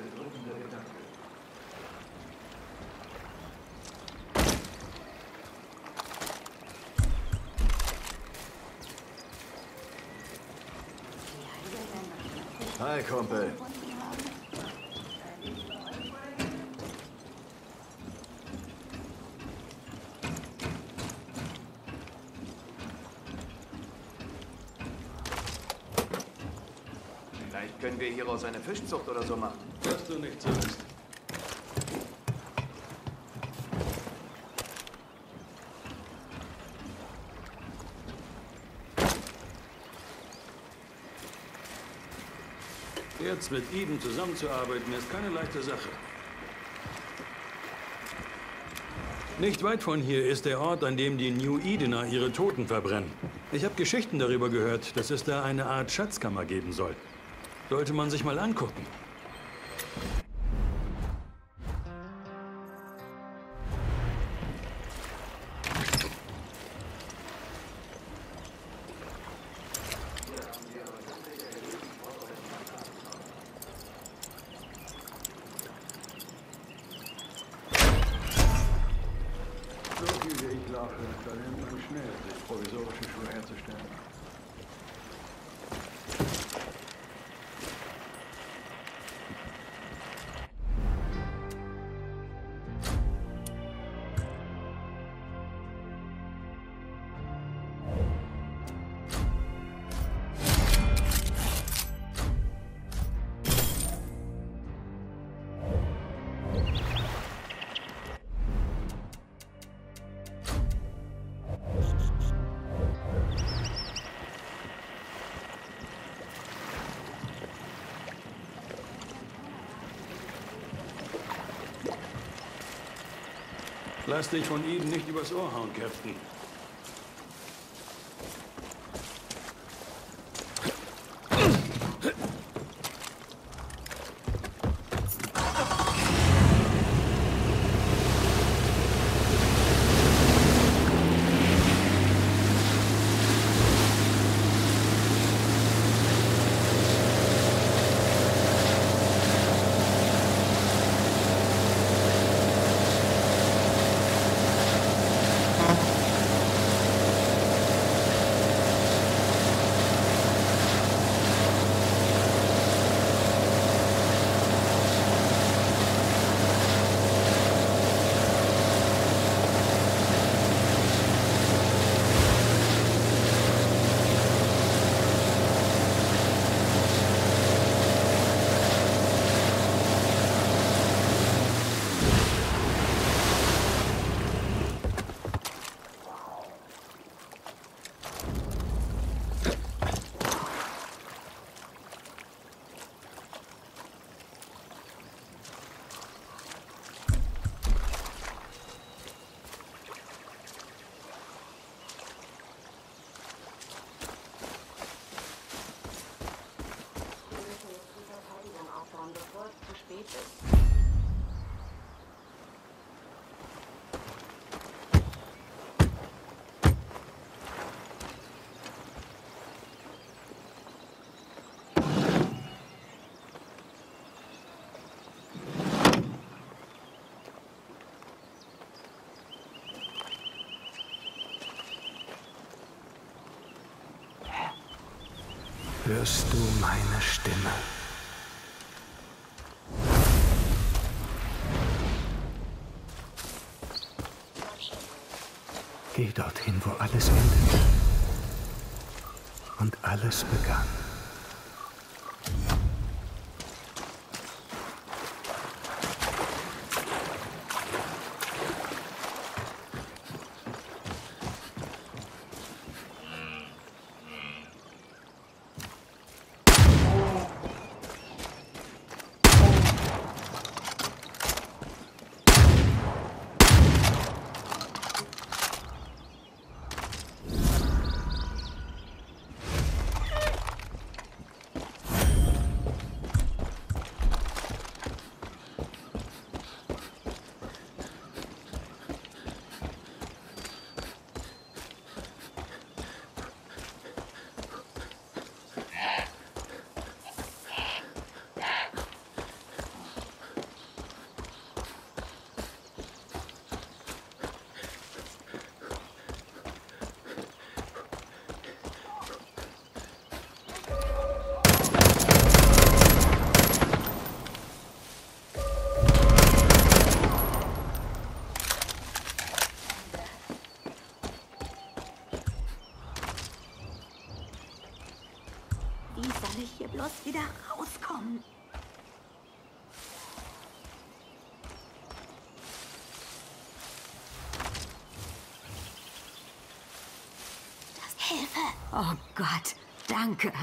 Bedrückender Gedanke. Hi, Kumpel. Vielleicht können wir hieraus eine Fischzucht oder so machen. Was du nicht sagst. Jetzt mit Eden zusammenzuarbeiten, ist keine leichte Sache. Nicht weit von hier ist der Ort, an dem die New Edener ihre Toten verbrennen. Ich habe Geschichten darüber gehört, dass es da eine Art Schatzkammer geben soll. Sollte man sich mal angucken. So viel wie ich lache, da lernt man schnell, sich provisorische Schuhe herzustellen. Lass dich von Eden nicht übers Ohr hauen, Captain. Bevor es zu spät ist. Hörst du meine Stimme? Geh dorthin, wo alles endet und alles begann. bloß wieder rauskommen. Hilfe! Oh Gott, danke.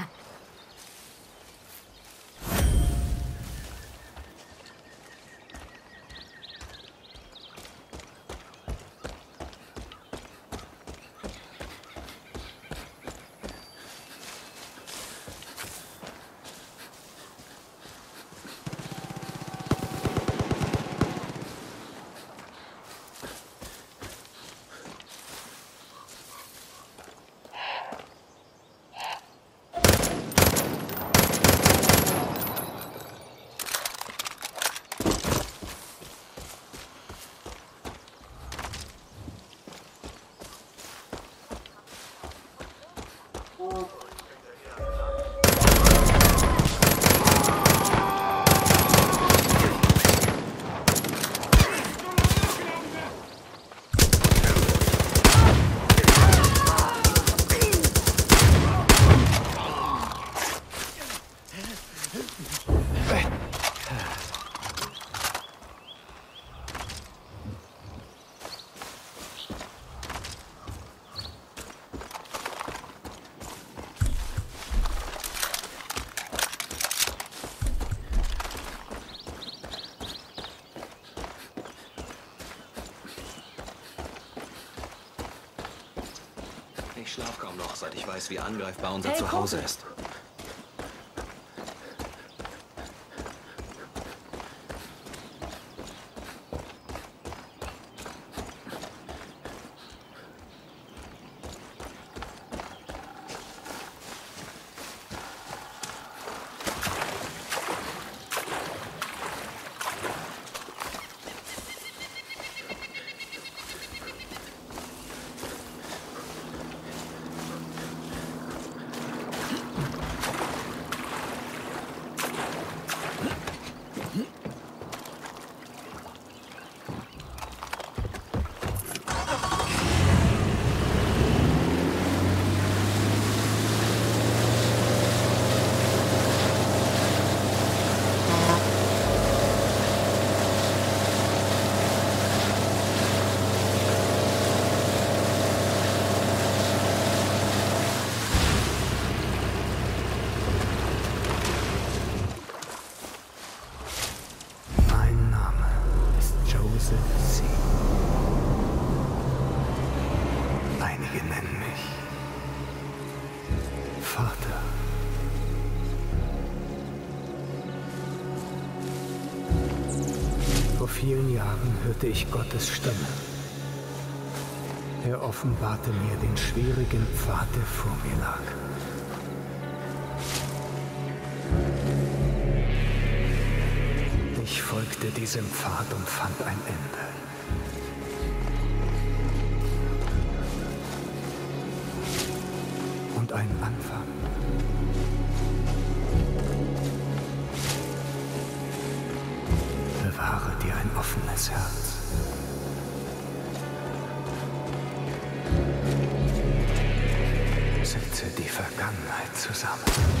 Ich schlaf kaum noch, seit ich weiß, wie angreifbar unser Zuhause ist. Einige nennen mich Vater. Vor vielen Jahren hörte ich Gottes Stimme. Er offenbarte mir den schwierigen Pfad, der vor mir lag. Ich folgte diesem Pfad und fand ein Ende. Und einen Anfang. Bewahre dir ein offenes Herz. Setze die Vergangenheit zusammen.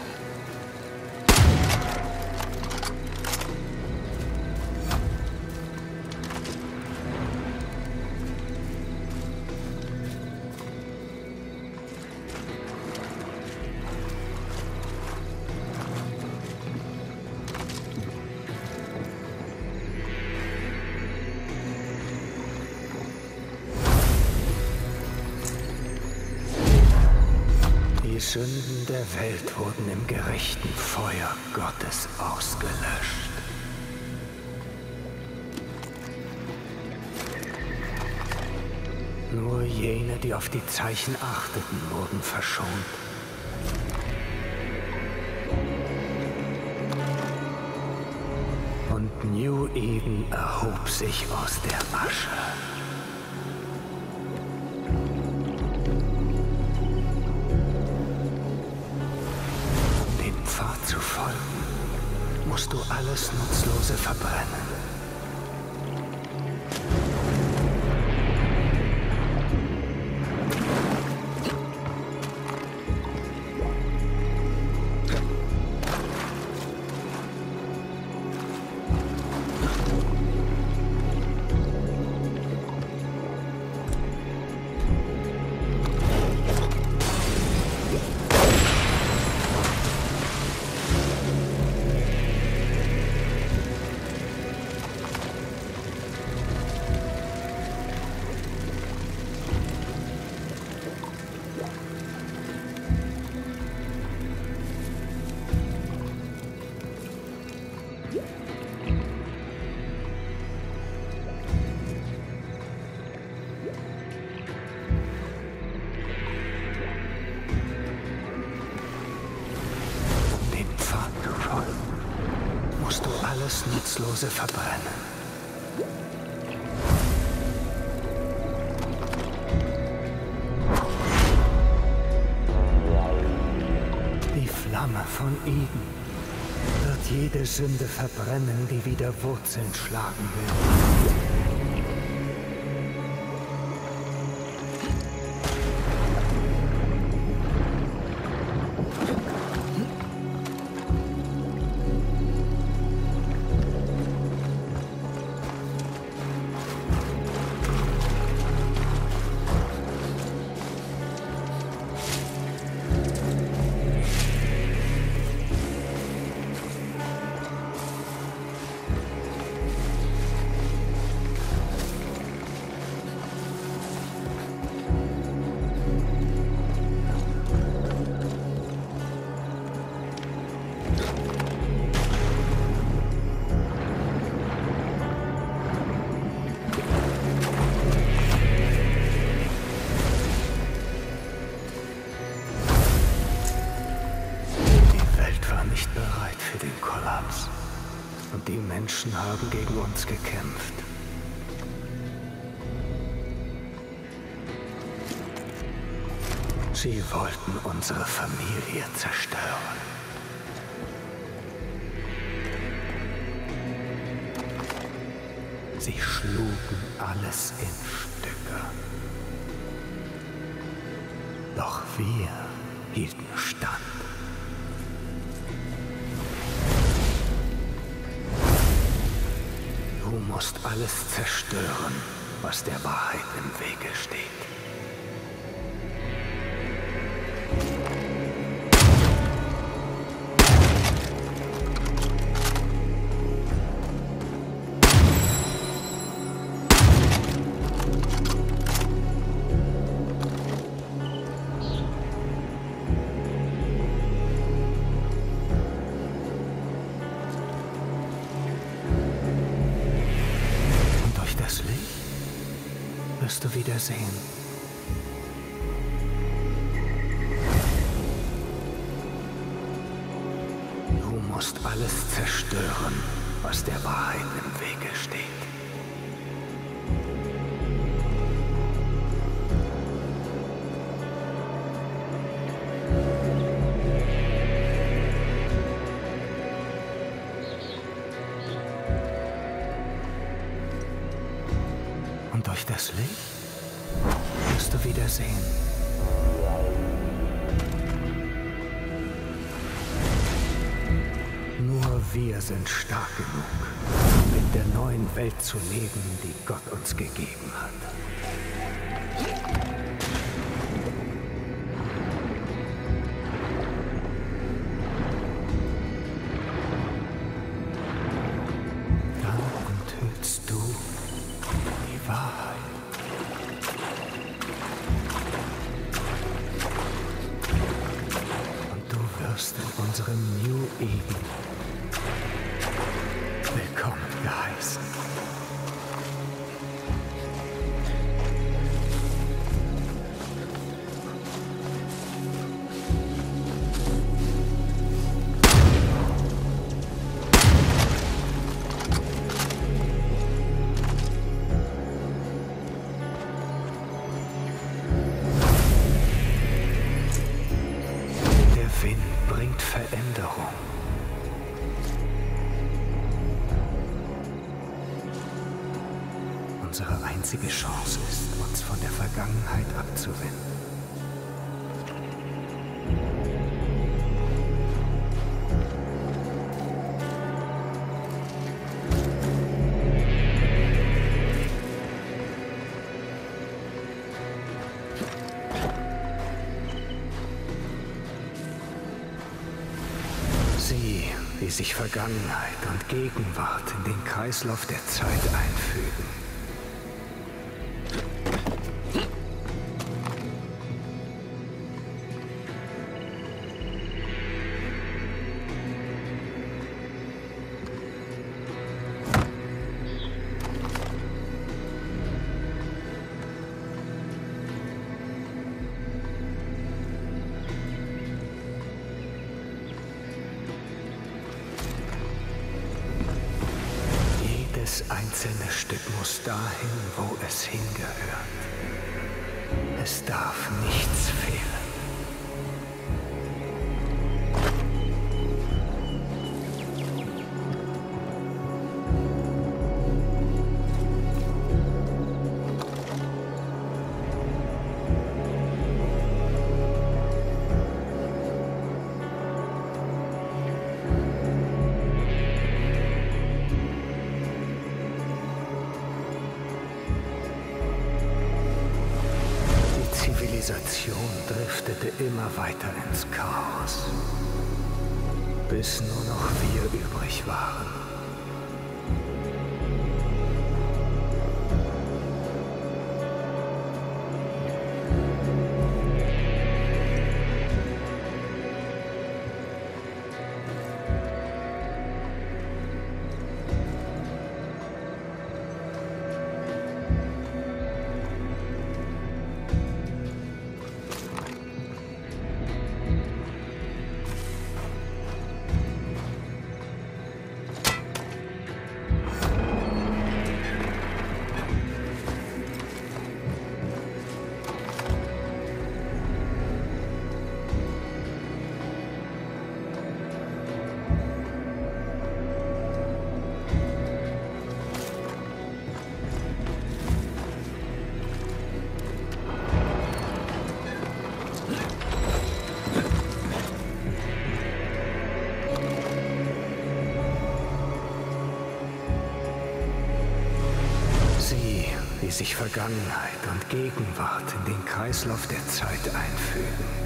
Die Sünden der Welt wurden im gerechten Feuer Gottes ausgelöscht. Nur jene, die auf die Zeichen achteten, wurden verschont. Und New Eden erhob sich aus der Asche. Zu folgen, musst du alles Nutzlose verbrennen. musst du alles Nutzlose verbrennen. Die Flamme von Eden wird jede Sünde verbrennen, die wieder Wurzeln schlagen will. Und die Menschen haben gegen uns gekämpft. Sie wollten unsere Familie zerstören. Sie schlugen alles in Stücke. Doch wir hielten stand. Du musst alles zerstören, was der Wahrheit im Wege steht. Wirst du wieder sehen. Du musst alles zerstören, was der Wahrheit im Wege steht. Und durch das Licht wirst du wieder sehen. Nur wir sind stark genug, mit der neuen Welt zu leben, die Gott uns gegeben hat. Dann enthüllst du die Wahrheit. Und du wirst in unserem New Eden willkommen geheißen. Der Wind bringt Veränderung. Unsere einzige Chance ist, uns von der Vergangenheit abzuwenden. Sieh, wie sich Vergangenheit und Gegenwart in den Kreislauf der Zeit einfügen. Jedes einzelne Stück muss dahin, wo es hingehört. Es darf nichts fehlen. Die Zivilisation driftete immer weiter ins Chaos, bis nur noch wir übrig waren. Wie sich Vergangenheit und Gegenwart in den Kreislauf der Zeit einfügen.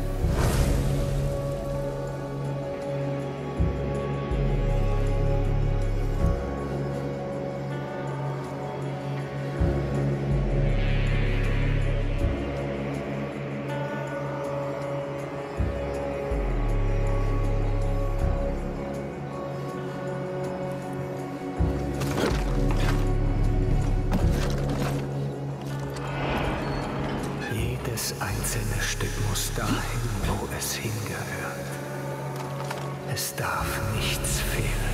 Jedes einzelne Stück muss dahin, wo es hingehört. Es darf nichts fehlen.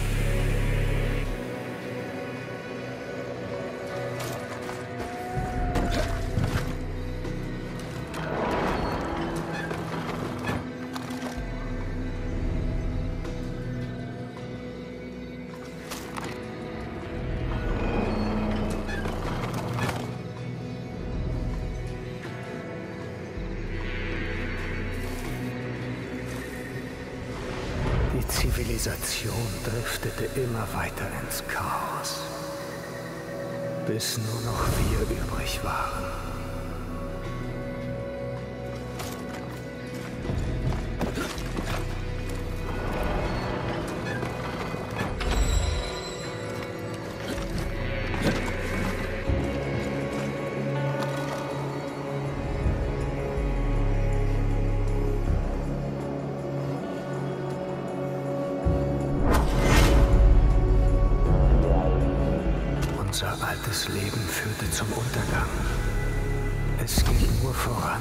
Die Zivilisation driftete immer weiter ins Chaos, bis nur noch wir übrig waren. Unser altes Leben führte zum Untergang. Es geht nur voran,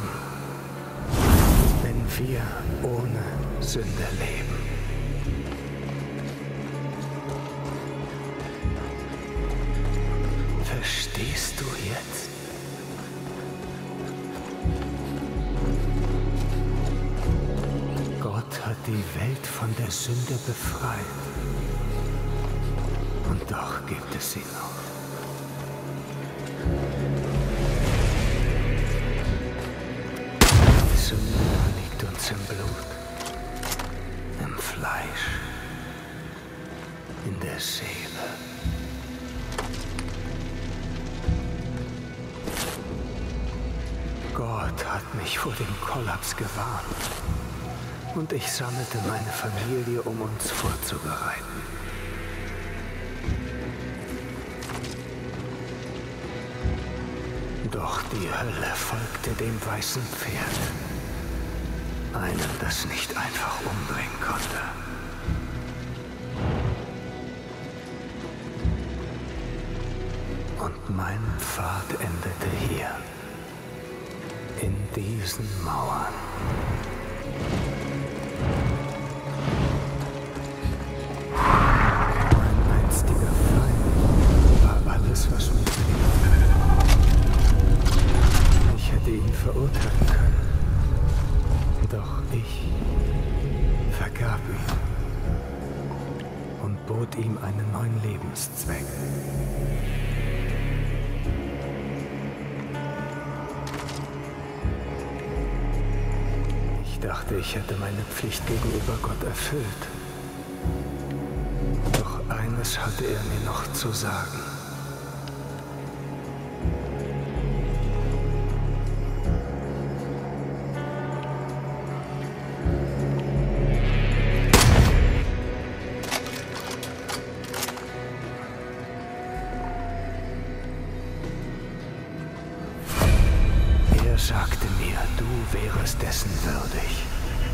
wenn wir ohne Sünde leben. Verstehst du jetzt? Gott hat die Welt von der Sünde befreit. Und doch gibt es sie noch. Die Sünde liegt uns im Blut, im Fleisch, in der Seele. Gott hat mich vor dem Kollaps gewarnt und ich sammelte meine Familie, um uns vorzubereiten. Doch die Hölle folgte dem weißen Pferd. Einem, das nicht einfach umbringen konnte. Und mein Pfad endete hier. In diesen Mauern. Mein einstiger Feind neuen Lebenszweck. Ich dachte, ich hätte meine Pflicht gegenüber Gott erfüllt. Doch eines hatte er mir noch zu sagen. Er sagte mir, du wärest dessen würdig.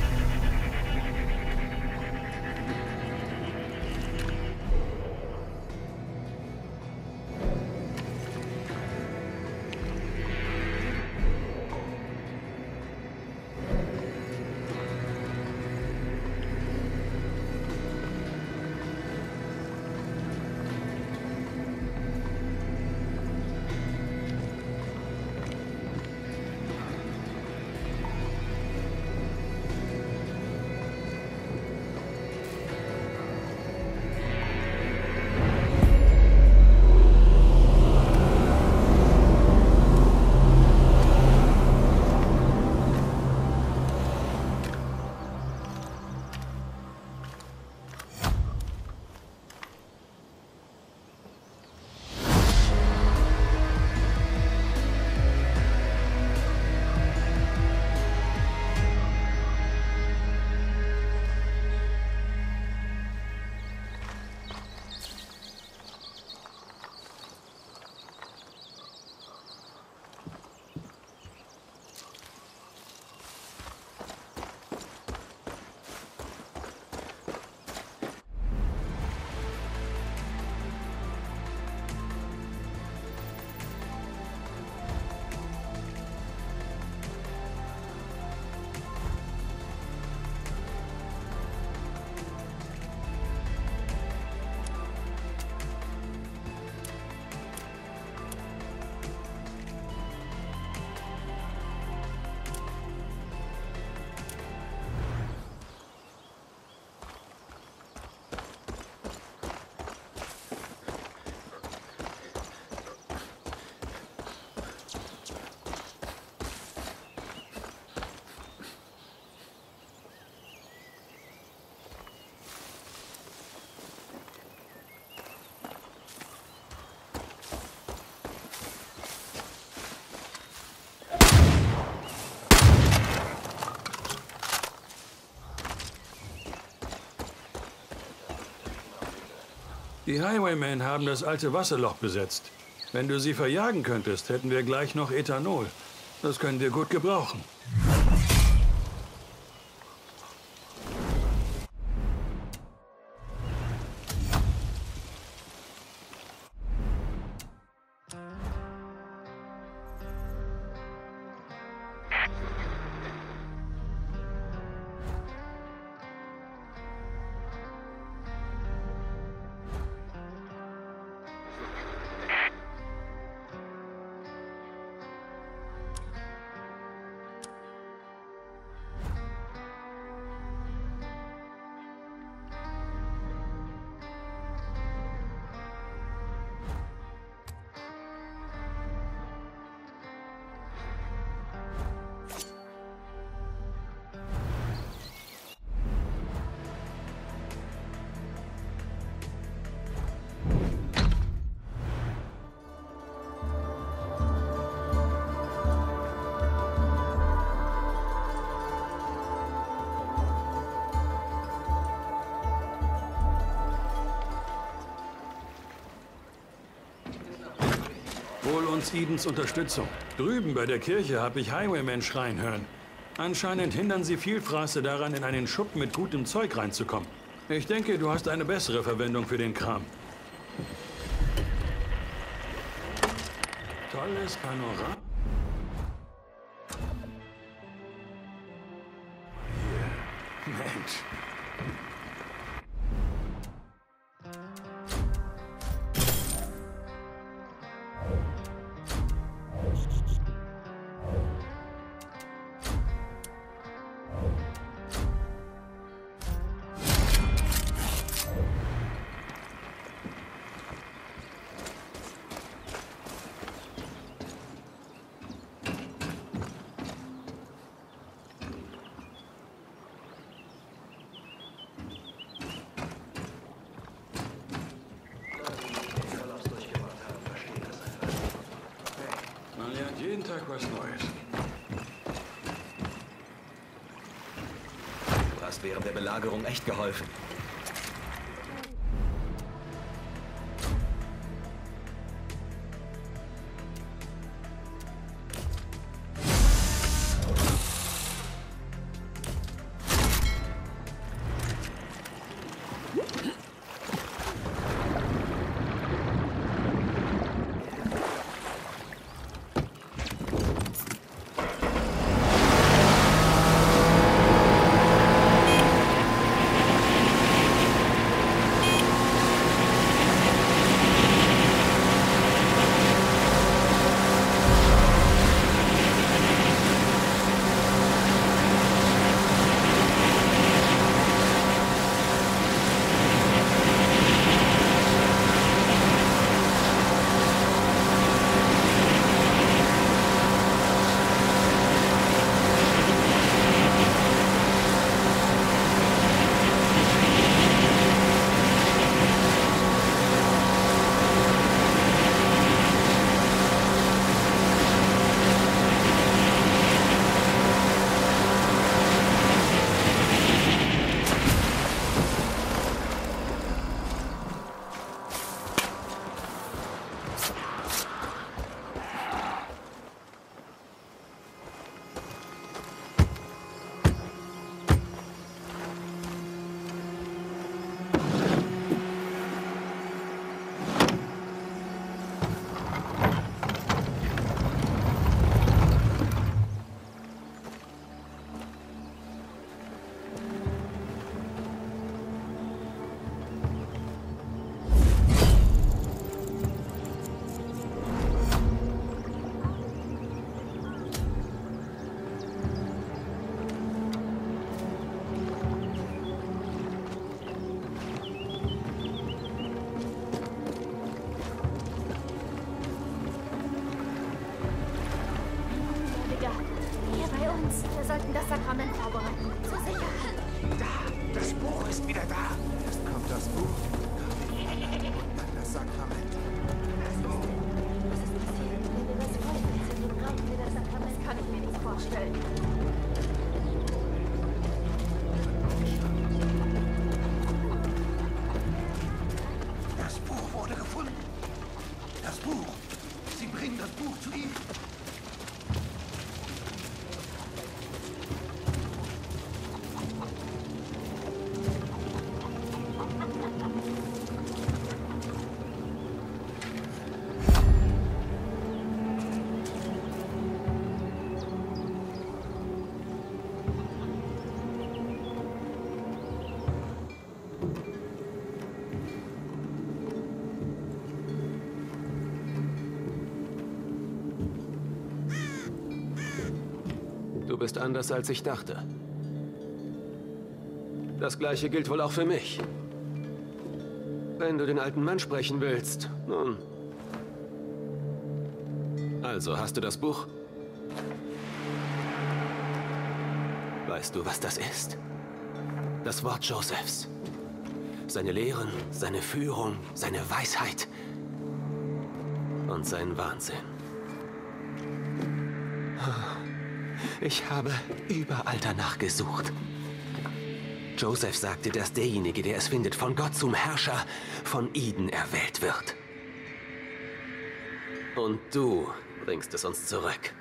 Die Highwaymen haben das alte Wasserloch besetzt. Wenn du sie verjagen könntest, hätten wir gleich noch Ethanol. Das können wir gut gebrauchen. Hol uns Edens Unterstützung. Drüben bei der Kirche habe ich Highwaymen schreien hören. Anscheinend hindern sie Vielfraße daran, in einen Schuppen mit gutem Zeug reinzukommen. Ich denke, du hast eine bessere Verwendung für den Kram. Tolles Panorama. Hier. Mensch. Sag was Neues. Du hast während der Belagerung echt geholfen. Wir sollten das Sakrament vorbereiten. Zur Sicherheit. Da, das Buch ist wieder da. Erst kommt das Buch und dann das Sakrament. Was ist passiert? Wenn wir das Feuer entzünden, brauchen wir das Sakrament. Das kann ich mir nicht vorstellen. Das Buch wurde gefunden. Das Buch. Sie bringen das Buch zu ihm. Du bist anders, als ich dachte. Das Gleiche gilt wohl auch für mich. Wenn du den alten Mann sprechen willst, nun. Also, hast du das Buch? Weißt du, was das ist? Das Wort Josephs. Seine Lehren, seine Führung, seine Weisheit und sein Wahnsinn. Ich habe überall danach gesucht. Joseph sagte, dass derjenige, der es findet, von Gott zum Herrscher von Eden erwählt wird. Und du bringst es uns zurück.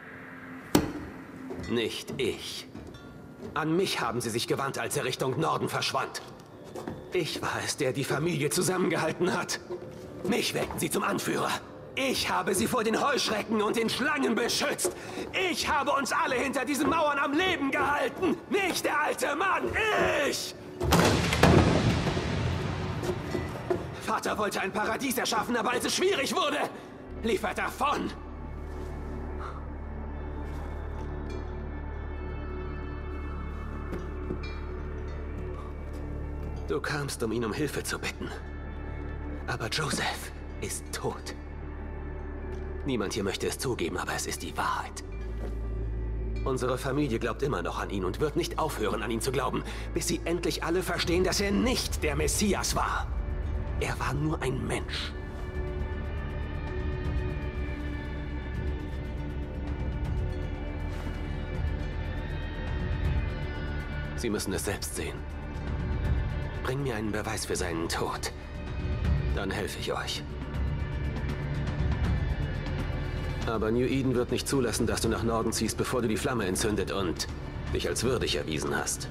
Nicht ich. An mich haben sie sich gewandt, als er Richtung Norden verschwand. Ich war es, der die Familie zusammengehalten hat. Mich wählten sie zum Anführer. Ich habe sie vor den Heuschrecken und den Schlangen beschützt. Ich habe uns alle hinter diesen Mauern am Leben gehalten. Nicht der alte Mann, ich! Vater wollte ein Paradies erschaffen, aber als es schwierig wurde, lief er davon. Du kamst, um ihn um Hilfe zu bitten. Aber Joseph ist tot. Niemand hier möchte es zugeben, aber es ist die Wahrheit. Unsere Familie glaubt immer noch an ihn und wird nicht aufhören, an ihn zu glauben, bis sie endlich alle verstehen, dass er nicht der Messias war. Er war nur ein Mensch. Sie müssen es selbst sehen. Bring mir einen Beweis für seinen Tod. Dann helfe ich euch. Aber New Eden wird nicht zulassen, dass du nach Norden ziehst, bevor du die Flamme entzündet und dich als würdig erwiesen hast.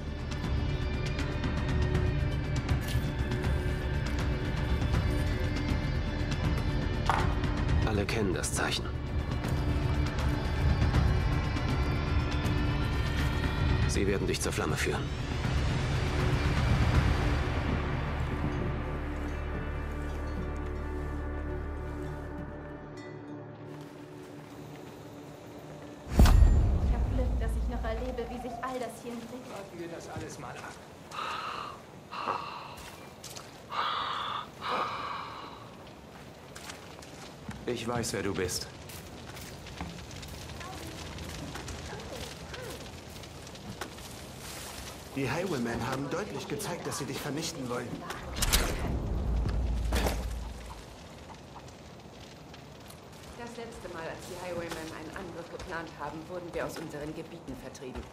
Alle kennen das Zeichen. Sie werden dich zur Flamme führen. Ich habe Glück, dass ich noch erlebe, wie sich all das hier entwickelt. Warten wir das alles mal ab. Ich weiß, wer du bist. Die Highwaymen haben deutlich gezeigt, dass sie dich vernichten wollen. Das letzte Mal, als die Highwaymen einen Angriff geplant haben, wurden wir aus unseren Gebieten vertrieben.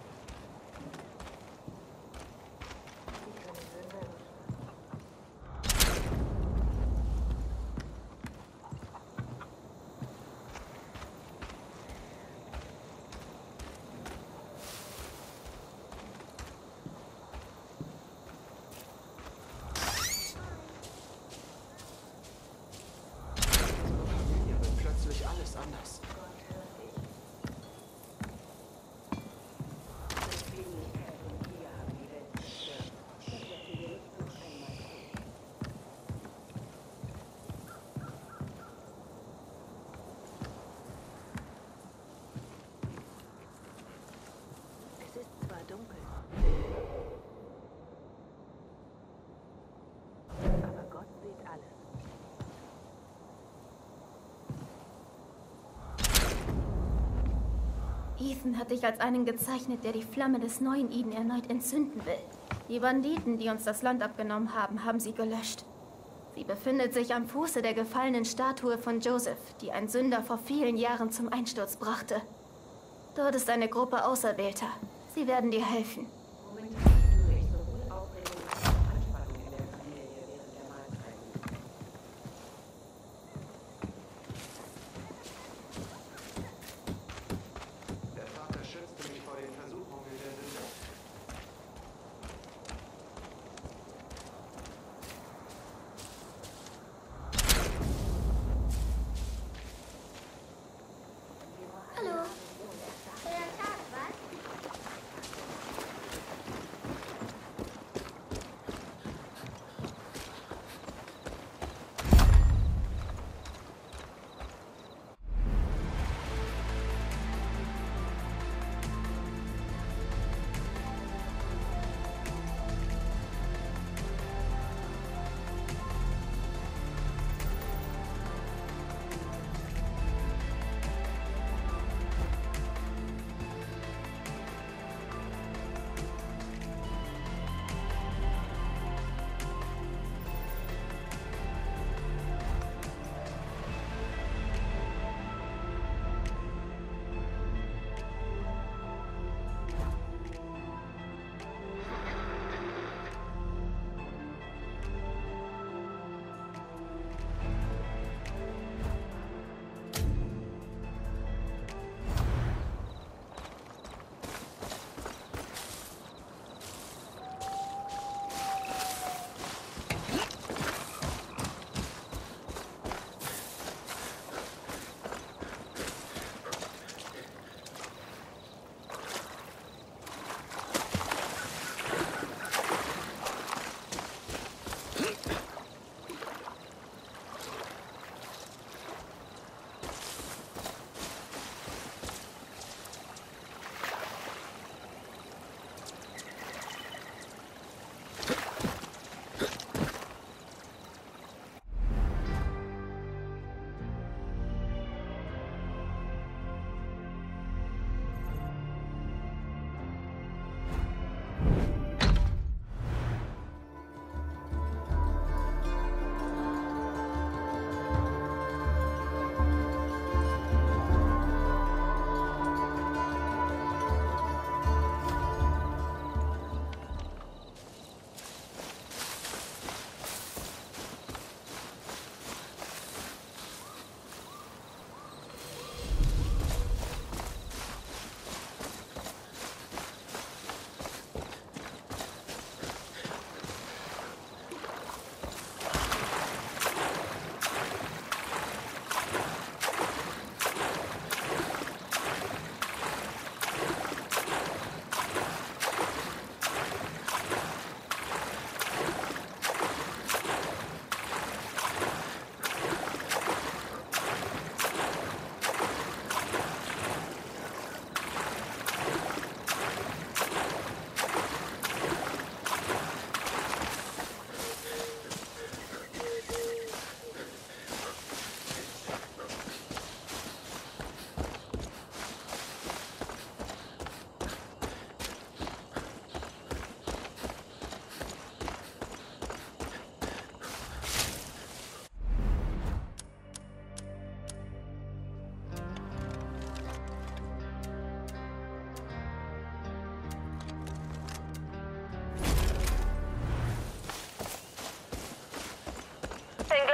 Alles anders. Es ist zwar dunkel, aber Gott sieht alles. Ethan hat dich als einen gezeichnet, der die Flamme des neuen Eden erneut entzünden will. Die Banditen, die uns das Land abgenommen haben, haben sie gelöscht. Sie befindet sich am Fuße der gefallenen Statue von Joseph, die ein Sünder vor vielen Jahren zum Einsturz brachte. Dort ist eine Gruppe Auserwählter. Sie werden dir helfen.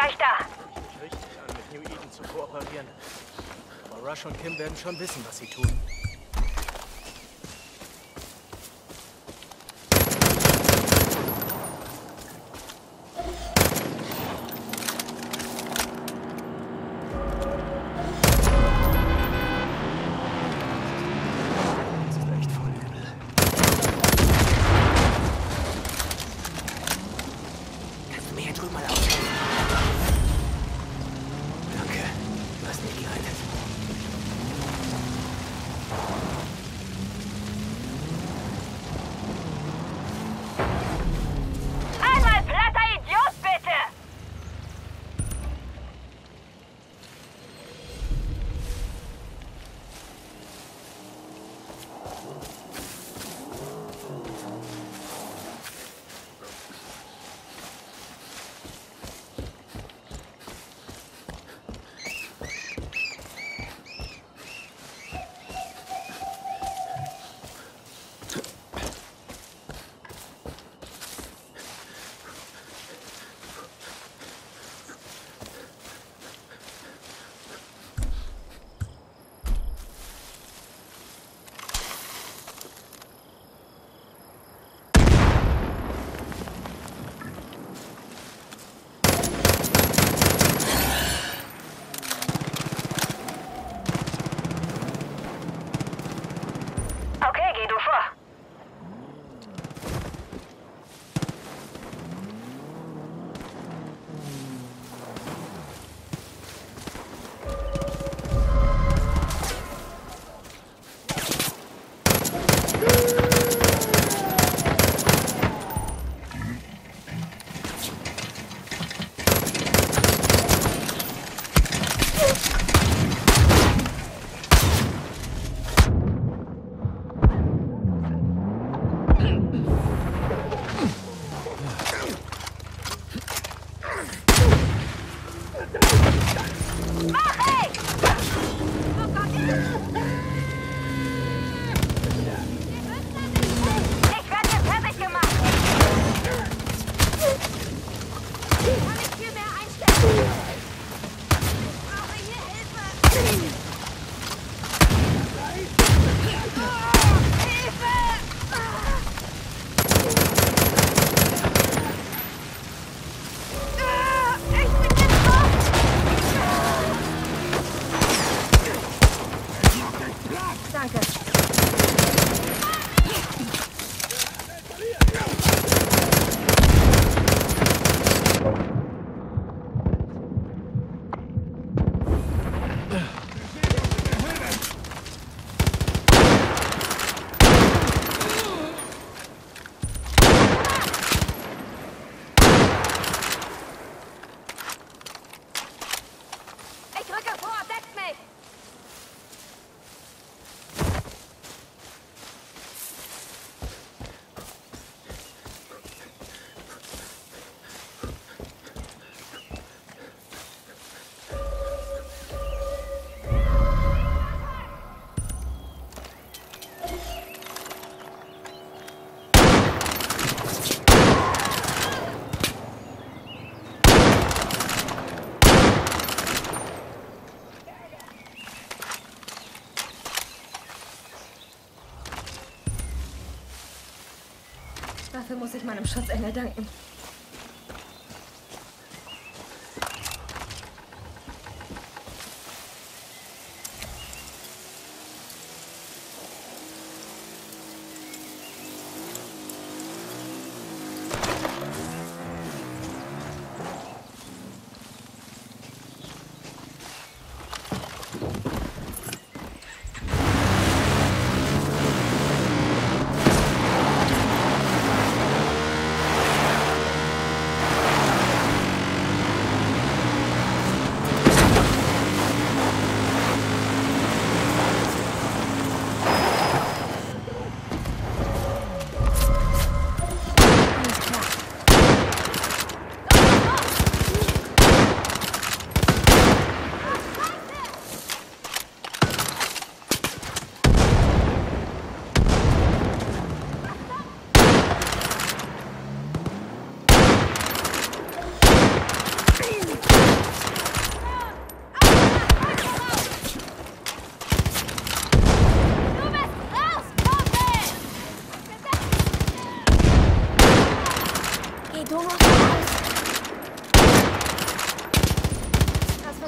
gleich da. Richtig an, mit New Eden zu kooperieren. Aber Rush und Kim werden schon wissen, was sie tun. Dafür muss ich meinem Schutzengel danken.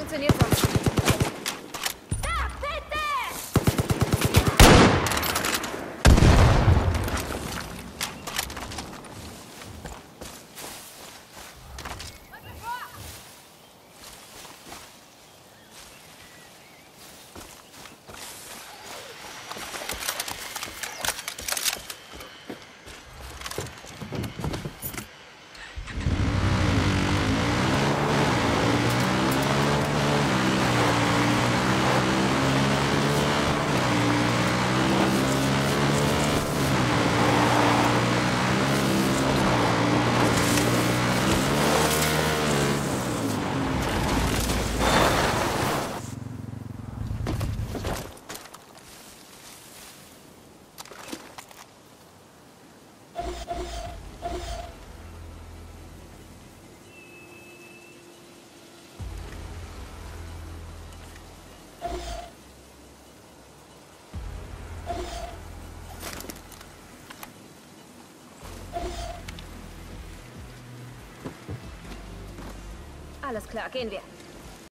funktioniert sonst nicht. Da, bitte! Alles klar, gehen wir.